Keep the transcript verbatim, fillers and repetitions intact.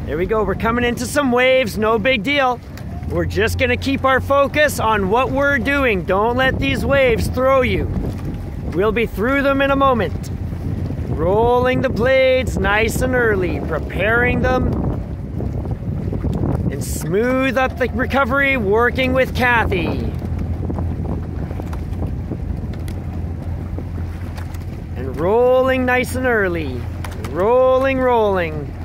There we go. We're coming into some waves. No big deal. We're just going to keep our focus on what we're doing. Don't let these waves throw you. We'll be through them in a moment. Rolling the blades nice and early, preparing them. And smooth up the recovery, working with Kathy. And rolling nice and early. Rolling, rolling.